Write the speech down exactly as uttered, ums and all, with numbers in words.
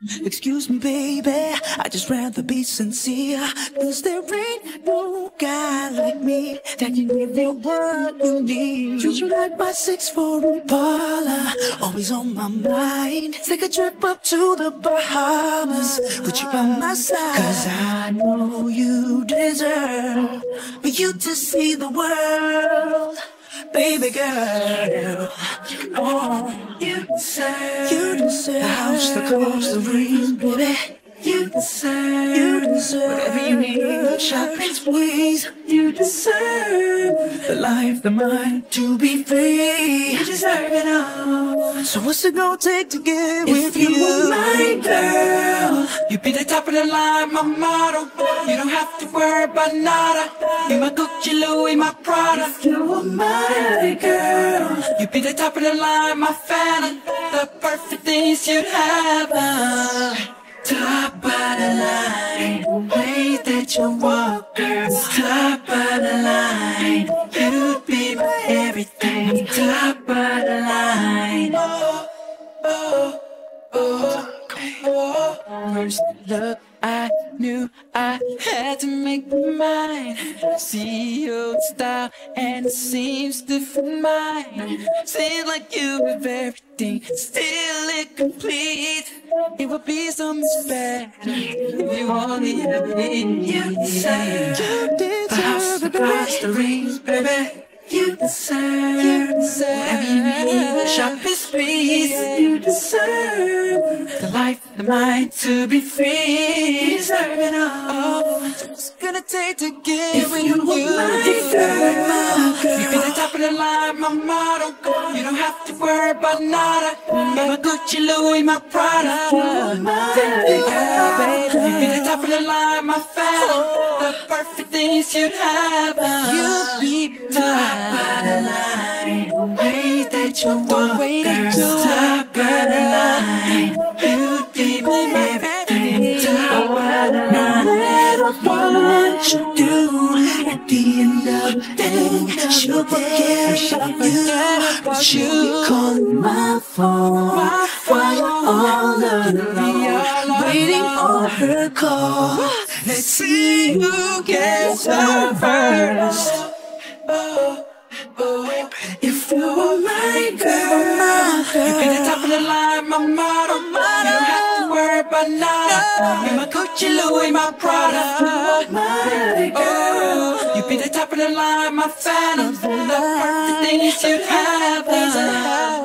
Excuse me, baby, I just rather be sincere. Cause there ain't no guy like me that can give you what you need. Treat you like my six four Impala, always on my mind. Take a trip up to the Bahamas, put you by my side. Cause I know you deserve for you to see the world. Baby girl, oh, you deserve, you deserve the house, the clothes, the rings, baby. You deserve, you deserve whatever you need, shopping squeeze. You deserve the life, the mind to be free. You deserve it all. So what's it gonna take to get with you? If you were my girl, you'd be the top of the line, my model. You don't have to worry about nada. You my Gucci, Louis, my Prada. If you were my girl, you'd be the top of the line, my phantom. The perfect things you'd have. Uh, Top of the line, the way that you walk, girl. Top of the line, you'd be my everything. Top of the line. Oh, oh, oh, oh. First look, I knew I had to make my mind. See your style and it seems different mine. Seems like you have everything, still incomplete. It would be so much better if you only had me. You deserve, you deserve the house, the cars, the rings, baby. You deserve, you deserve whatever you need, shopping sprees. You deserve the life, the mind to be free. You deserve it all. What's it gonna take to get with you? You be the top of the line, my model. You don't have to worry about nada. My Gucci, Louis, my Prada. Baby, you be the top of the line, my phantom. The perfect things you'd have. You'd be top of the line, the way that you walk, girl. Top of the line, you'd be my everything. Top of the line, no matter what you do, at the end of the day, she'll forget you, but you calling my phone while you're all alone, waiting on her call. Let's see who gets her first. Oh, oh, if you were my girl, you'd be the top of the line, my model. You don't have to worry about nada. You my Gucci, Louis, my Prada. Oh, you'd be the top of the line, my phantom. The perfect things you'd have.